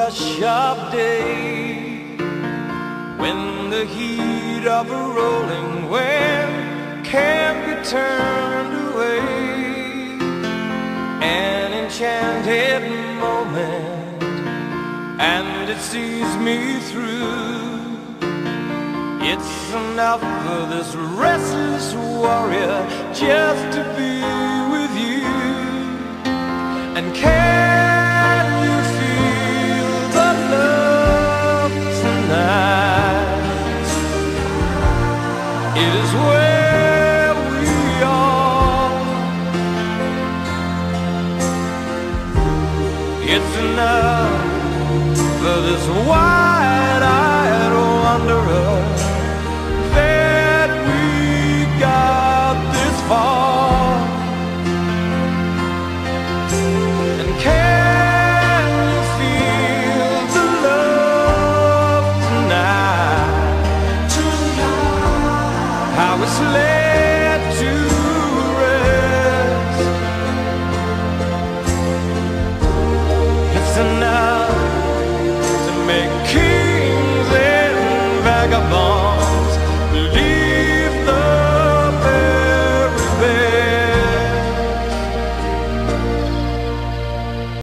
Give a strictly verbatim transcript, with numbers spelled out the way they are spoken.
rush of day, when the heat of a rolling wave can't be turned away. An enchanted moment, and it sees me through. It's enough for this restless warrior just to be with you. And can you feel the love tonight? It is where we are. It's enough for this wide-eyed wanderer that we got this far. And can you feel the love tonight? Tonight, how it's laid to rest. It's enough